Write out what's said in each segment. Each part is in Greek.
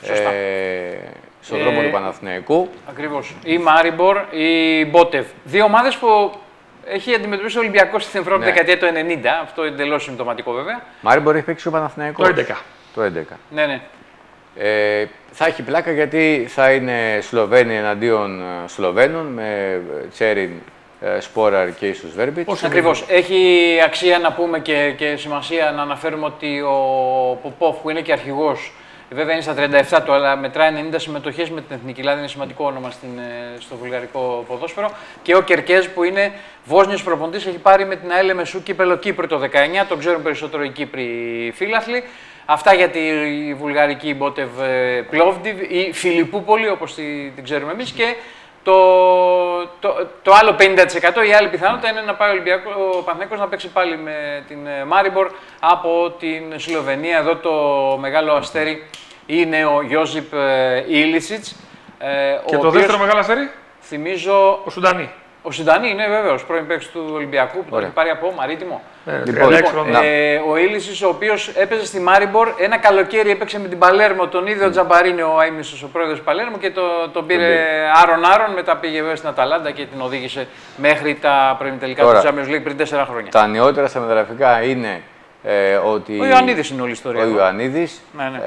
στον δρόμο του Παναθηναϊκού. Ακριβώς. Ή Μάριμπορ ή Μπότεβ. Δύο ομάδες που έχει αντιμετωπίσει ο Ολυμπιακός στην Ευρώπη δεκαετία του 90. Αυτό εντελώς συμπτωματικό βέβαια. Μάριμπορ έχει παίξει ο Παναθηναϊκός. Το 11. Ναι. Θα έχει πλάκα γιατί θα είναι Σλοβαίνοι εναντίον Σλοβαίνων με Τσέριν, Σπόραρ και ίσως Βέρμπιτς. Ακριβώς. Έχει αξία να πούμε και σημασία να αναφέρουμε ότι ο Ποπόφ που είναι και αρχηγός, βέβαια είναι στα 37 του, αλλά μετράει 90 συμμετοχές με την Εθνική, δηλαδή είναι σημαντικό όνομα στο βουλγαρικό ποδόσφαιρο. Και ο Κερκέζ που είναι Βόσνιος προπονητής, έχει πάρει με την ΑΕΛ Μεσού κύπελλο Κύπρου το 19, τον ξέρουν περισσότερο οι Κύπροι φίλαθλοι. Αυτά για τη βουλγαρική Μπότεβ Πλόβντιβ ή Φιλιππούπολη, όπως την ξέρουμε εμείς. Και το άλλο 50%, η άλλη πιθανότητα είναι να πάει ο Παναθηναϊκός να παίξει πάλι με την Μάριμπορ από την Σλοβενία. Εδώ το μεγάλο αστέρι είναι ο Γιώζιπ Ήλισιτς. Και το δεύτερο μεγάλο αστέρι, θυμίζω, ο Σουντανί. Ο Σουντανί είναι βέβαιος πρώην παίκτης του Ολυμπιακού που τον έχει πάρει από Μαρίτιμο. Ο Ήλισιτς, ο οποίος έπαιζε στη Μάριμπορ, ένα καλοκαίρι έπαιξε με την Παλέρμο, τον ίδιο Τζαμπαρίνη, ο Αίμνησος, ο πρόεδρος της Παλέρμο, και τον πήρε άρον-άρον. Μετά πήγε βέβαια στην Αταλάντα και την οδήγησε μέχρι τα προημιτελικά του Champions League πριν 4 χρόνια. Τα νεότερα στα μεταγραφικά είναι ότι. Ο Ιωαννίδης είναι όλη η ιστορία. Ο Ιωαννίδης.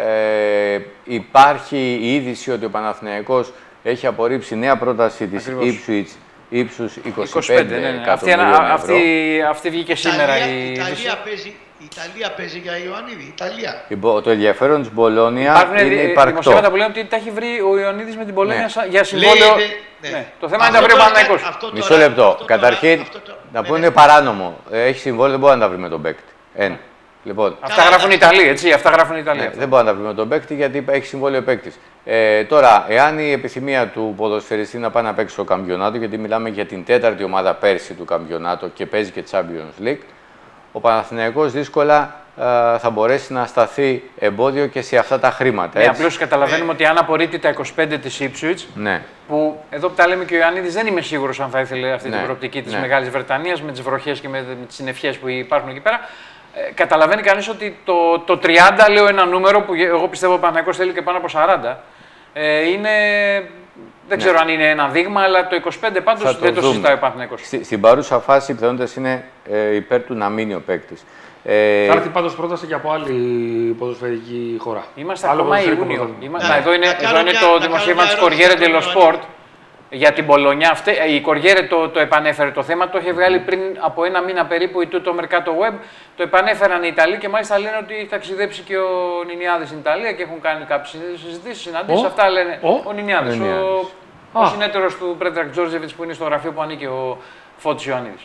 Υπάρχει η είδηση ότι ο Παναθηναϊκός έχει απορρίψει νέα πρόταση της Ipswich ύψους 25 εκατομμυρίων ευρώ. Αυτή βγήκε σήμερα. Η Ιταλία παίζει για Ιωαννίδη. Το ενδιαφέρον της Μπολόνια είναι υπαρκτό. Δημοσιεύματα που λένε ότι τα έχει βρει ο Ιωαννίδης με την Μπολόνια για συμβόλαιο. Το θέμα είναι να τα βρει ο Παναθηναϊκός. Μισό λεπτό. Καταρχήν, να πούμε είναι παράνομο. Έχει συμβόλαιο, δεν μπορεί να τα βρει με τον παίκτη. Λοιπόν, αυτά γράφουν οι Ιταλοί, έτσι. Αυτά γράφουν οι Ιταλοί. Δεν μπορεί να τα βρει με τον παίκτη γιατί έχει συμβόλαιο παίκτη. Τώρα, εάν η επιθυμία του ποδοσφαιριστή να πάει να παίξει στο καμπιονάτο, γιατί μιλάμε για την 4η ομάδα πέρσι του καμπιονάτο και παίζει και Champions League, ο Παναθηναϊκός δύσκολα θα μπορέσει να σταθεί εμπόδιο και σε αυτά τα χρήματα. Απλώς καταλαβαίνουμε ότι αν απορρίπτει τα 25 της Ipswich, που εδώ που τα λέμε και ο Ιωαννίδης δεν είμαι σίγουρος αν θα ήθελε αυτή την προοπτική της Μεγάλης Βρετανίας με τις βροχές και με τις συννεφιές που υπάρχουν εκεί πέρα. Καταλαβαίνει κανείς ότι το 30, λέω ένα νούμερο που εγώ πιστεύω ο Παναθηναϊκός θέλει και πάνω από 40, είναι, δεν ξέρω αν είναι ένα δείγμα, αλλά το 25 πάντως δεν το συζητάει ο Παναθηναϊκός. Στην παρούσα φάση οι πιθανότητες είναι υπέρ του να μείνει ο παίκτης. Θα έρθει πάντως πρόταση και από άλλη ποδοσφαιρική χώρα. Είμαστε ακόμα Ιούνιο. Εδώ είναι το δημοσίευμα της Corriere dello Sport για την Μπολόνια. Η Κοριέρε το επανέφερε το θέμα, το είχε βγάλει πριν από ένα μήνα περίπου η το Mercato Web. Το επανέφεραν οι Ιταλοί και μάλιστα λένε ότι έχει ταξιδέψει και ο Νινιάδης στην Ιταλία και έχουν κάνει κάποιες συζητήσεις, συναντήσεις. Αυτά λένε ο Νινιάδης, ο συνέτερος του Πρέτρακ Τζόρτζεβιτς που είναι στο γραφείο που ανήκει ο Φώτης Ιωαννίδης.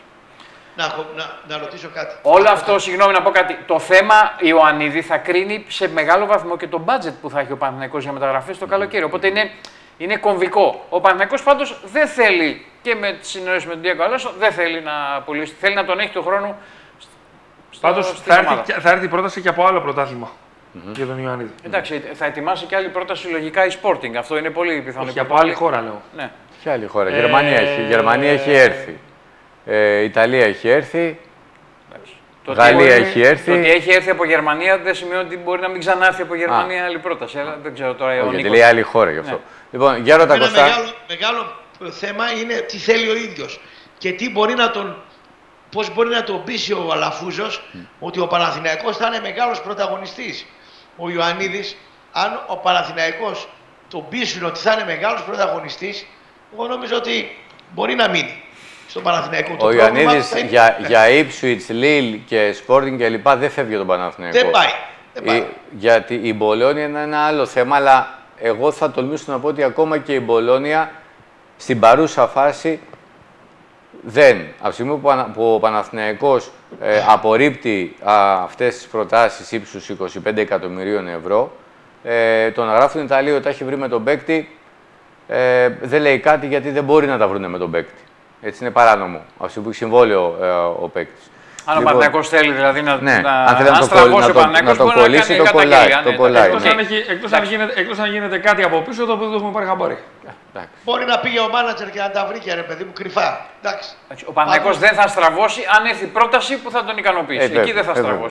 Να ρωτήσω κάτι. Όλο αυτό, συγγνώμη να πω κάτι. Το θέμα Ιωαννίδη θα κρίνει σε μεγάλο βαθμό και το budget που θα έχει ο Παναθηναϊκός για μεταγραφές το καλοκαίρι. Οπότε είναι κομβικό. Ο Παναθηναϊκός πάντως δεν θέλει και με τη συνεννόηση με τον Ντιέγκο Αλόνσο δεν θέλει να πουλήσει. Θέλει να τον έχει του χρόνου. Πάντως θα έρθει η πρόταση και από άλλο πρωτάθλημα για τον Ιωαννίδη. Εντάξει, θα ετοιμάσει και άλλη πρόταση λογικά η Sporting. Αυτό είναι πολύ πιθανό. Και από άλλη χώρα λέω. Ναι. Ποια άλλη χώρα. Γερμανία έχει έρθει. Ιταλία έχει έρθει. Γαλλία έχει έρθει. Το ότι έχει έρθει από Γερμανία δεν σημαίνει ότι μπορεί να μην ξανάρθει από Γερμανία άλλη πρόταση. Αλλά δεν ξέρω τώρα. Γιατί λέει άλλη χώρα γι' αυτό. Λοιπόν, για ρώτα Κωστά. Μεγάλο θέμα είναι τι θέλει ο ίδιος και τι μπορεί να τον. Πώς μπορεί να τον πείσει ο Αλαφούζος ότι ο Παναθηναϊκός θα είναι μεγάλος πρωταγωνιστής. Ο Ιωαννίδης, αν ο Παναθηναϊκός τον πείσουν ότι θα είναι μεγάλος πρωταγωνιστής, εγώ νομίζω ότι μπορεί να μείνει στον Παναθηναϊκό. Ο Ιωαννίδης για Ipswich, Lille και Sporting και λοιπά δεν φεύγει τον Παναθηναϊκό. Δεν πάει. Γιατί η Μπολόνια είναι ένα άλλο θέμα, αλλά εγώ θα τολμήσω να πω ότι ακόμα και η Μπολόνια στην παρούσα φάση δεν. Από τη στιγμή που ο Παναθηναϊκός απορρίπτει αυτές τις προτάσεις ύψους 25 εκατομμυρίων ευρώ, το να γράφουν οι Ιταλοί ότι έχει βρει με τον παίκτη δεν λέει κάτι γιατί δεν μπορεί να τα βρουν με τον παίκτη. Έτσι είναι παράνομο. Από τη στιγμή που έχει συμβόλαιο ο παίκτης. Αν ο Παναθηναϊκός θέλει δηλαδή να στραβώσει ο Παναθηναϊκός, το κολλήσει, το κολλάει. Εκτός αν γίνεται κάτι από πίσω, το οποίο δεν έχουμε πάρει χαμπάρι. Μπορεί να πήγε ο μάνατζερ και να τα βρει και ρε παιδί μου κρυφά. Ο Παναθηναϊκός δεν θα στραβώσει αν έρθει πρόταση που θα τον ικανοποιήσει. Εκεί δεν θα στραβώσει.